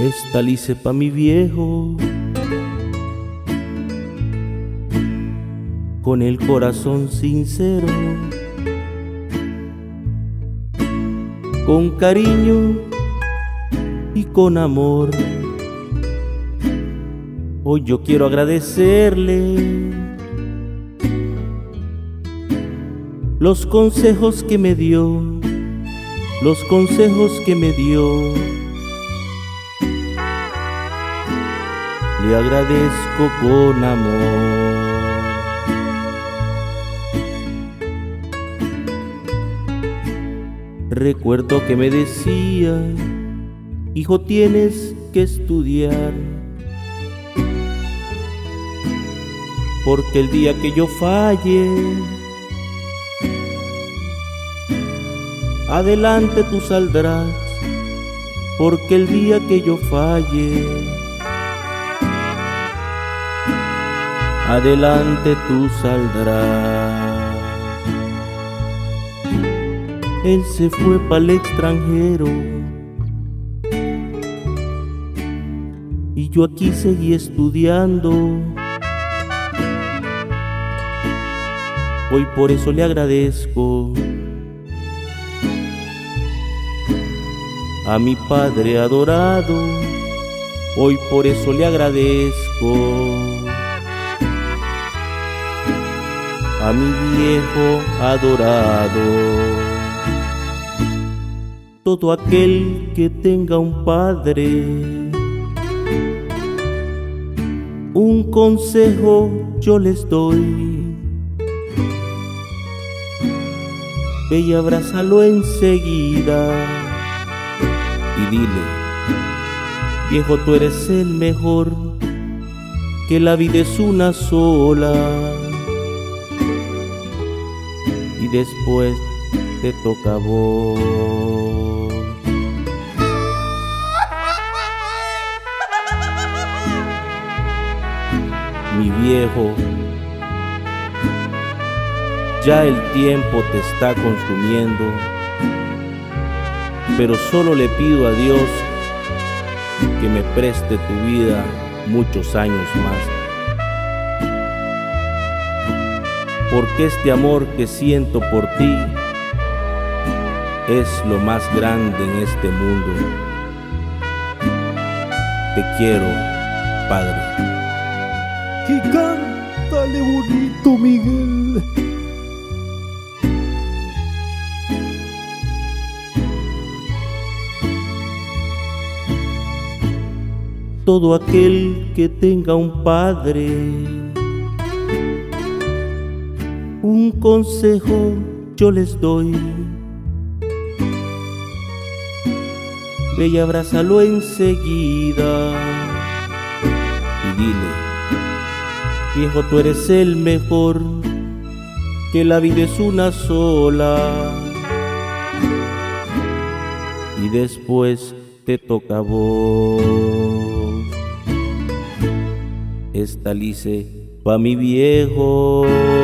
Esta la hice pa' mi viejo, con el corazón sincero, con cariño y con amor. Hoy yo quiero agradecerle los consejos que me dio, los consejos que me dio. Le agradezco con amor. Recuerdo que me decía: hijo, tienes que estudiar, porque el día que yo falle, adelante tú saldrás, porque el día que yo falle, adelante tú saldrás. Él se fue pa'l extranjero y yo aquí seguí estudiando. Hoy por eso le agradezco a mi padre adorado. Hoy por eso le agradezco a mi viejo adorado. Todo aquel que tenga un padre, un consejo yo les doy: ve y abrázalo enseguida y dile: viejo, tú eres el mejor, que la vida es una sola. Y después te toca a vos. Mi viejo, ya el tiempo te está consumiendo, pero solo le pido a Dios que me preste tu vida muchos años más, porque este amor que siento por ti es lo más grande en este mundo. Te quiero, Padre. Y cántale bonito, Miguel. Todo aquel que tenga un padre, un consejo yo les doy: ve y abrázalo enseguida y dile: viejo, tú eres el mejor, que la vida es una sola. Y después te toca a vos. Esta la hice pa' mi viejo.